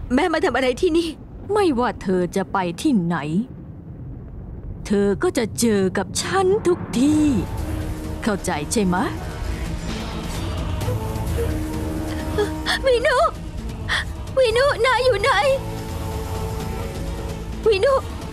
แม่มาทำอะไรที่นี่ไม่ว่าเธอจะไปที่ไหนเธอก็จะเจอกับฉันทุกที่เข้าใจใช่ไหมวินุนายอยู่ไหนวินุ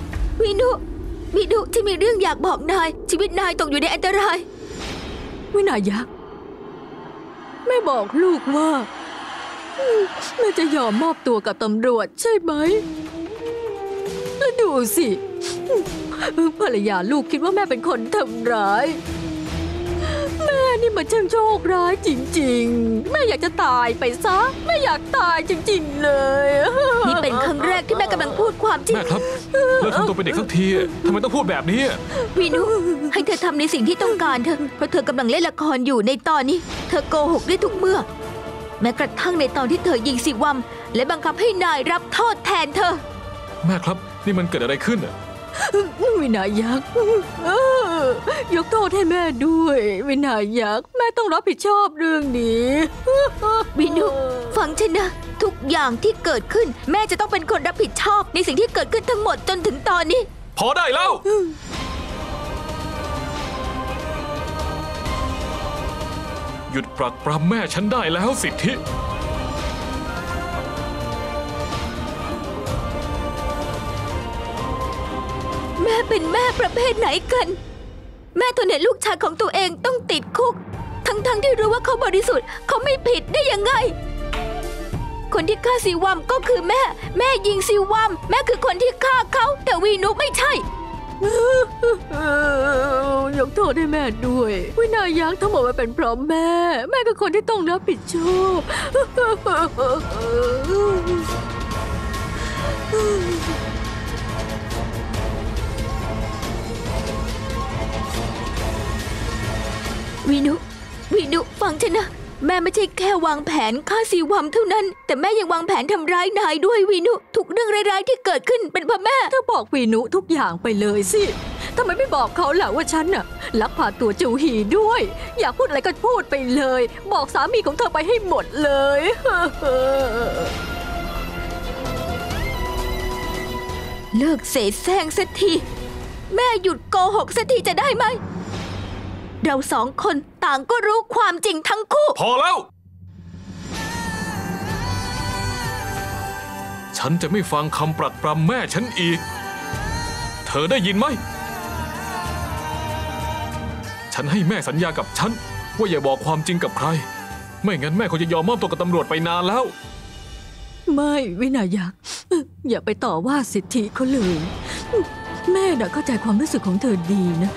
ที่มีเรื่องอยากบอกนายชีวิตนายตกอยู่ในอันตรายวินายักษ์แม่บอกลูกว่าแม่จะยอมมอบตัวกับตำรวจใช่ไหมแล้วดูสิภรรยาลูกคิดว่าแม่เป็นคนทำร้ายแม่นี่มันช่างโชคร้ายจริงๆแม่อยากจะตายไปซะแม่อยากตายจริงๆเลยนี่เป็นครั้งแรกที่แม่กำลังพูดความจริงแม่ครับเลิกทำตัวเป็นเด็กสักทีทำไมต้องพูดแบบนี้วินุให้เธอทำในสิ่งที่ต้องการเธอเพราะเธอกำลังเล่นละครอยู่ในตอนนี้เธอโกหกได้ทุกเมื่อแม้กระทั่งในตอนที่เธอยิงสิวัมและบังคับให้นายรับโทษแทนเธอแม่ครับนี่มันเกิดอะไรขึ้นวินายักษ์ยกโทษให้แม่ด้วยวินายักษ์แม่ต้องรับผิดชอบเรื่องนี้วินุฟังฉันนะทุกอย่างที่เกิดขึ้นแม่จะต้องเป็นคนรับผิดชอบในสิ่งที่เกิดขึ้นทั้งหมดจนถึงตอนนี้พอได้แล้วหยุดปรักปรำแม่ฉันได้แล้วสิทธิแม่เป็นแม่ประเภทไหนกันแม่ทนเห็นลูกชายของตัวเองต้องติดคุกทั้งที่รู้ว่าเขาบริสุทธิ์เขาไม่ผิดได้ยังไงคนที่ฆ่าสิวัมก็คือแม่ยิงสิวัมแม่คือคนที่ฆ่าเขาแต่วีนุไม่ใช่ยกโทษให้แม่ด้วยวินายักษ์ทั้งหมดมันเป็นเพราะแม่คือคนที่ต้องรับผิดชอบวินุฟังฉันนะแม่ไม่ใช่แค่วางแผนฆ่าสิวัมเท่านั้นแต่แม่ยังวางแผนทำร้ายนายด้วยวินุทุกเรื่องร้ายๆที่เกิดขึ้นเป็นเพราะแม่เธอบอกวินุทุกอย่างไปเลยสิทำไมไม่บอกเขาล่ะว่าฉันน่ะลักพาตัวจูฮีด้วยอยากพูดอะไรก็พูดไปเลยบอกสามีของเธอไปให้หมดเลยเลิกเสแสร้งสักทีแม่หยุดโกหกสักทีจะได้ไหมเราสองคนต่างก็รู้ความจริงทั้งคู่พอแล้วฉันจะไม่ฟังคำปรักปรำแม่ฉันอีกเธอได้ยินไหมฉันให้แม่สัญญากับฉันว่าอย่าบอกความจริงกับใครไม่งั้นแม่คงจะยอมมอบตัวกับตำรวจไปนานแล้วไม่วินายักษ์อย่าไปต่อว่าสิทธิเขาเลยแม่น่ะเข้าใจความรู้สึกของเธอดีนะ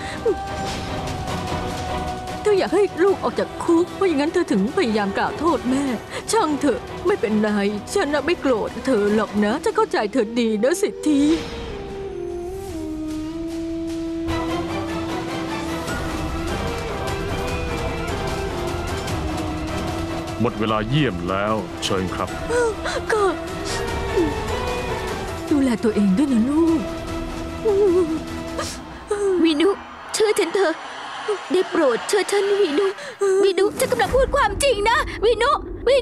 เธออยากให้ลูกออกจากคุกเพราะอย่างนั้นเธอถึงพยายามกล่าวโทษแม่ช่างเถอะไม่เป็นไรฉันน่ะไม่โกรธเธอหรอกนะฉันเข้าใจเธอดีนะสิทธิหมดเวลาเยี่ยมแล้วเชิญครับก็ดูแลตัวเองด้วยนะลูกวินุเชื่อฉันเถอะได้โปรดเชื่อฉันวินุฉันกำลังพูดความจริงนะวินุ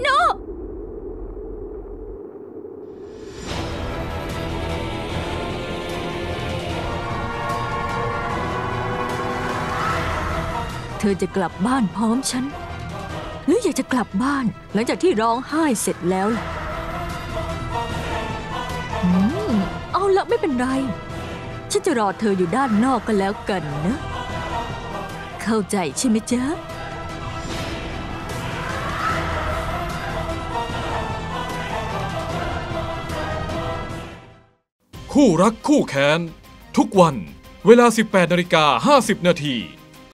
เธอจะกลับบ้านพร้อมฉันหรืออยากจะกลับบ้านหลังจากที่ร้องไห้เสร็จแล้วล่ะเอาละไม่เป็นไรฉันจะรอเธออยู่ด้านนอกกันแล้วกันนะเข้าใจใช่ไหมจ๊ะคู่รักคู่แค้นทุกวันเวลา 18:50 น.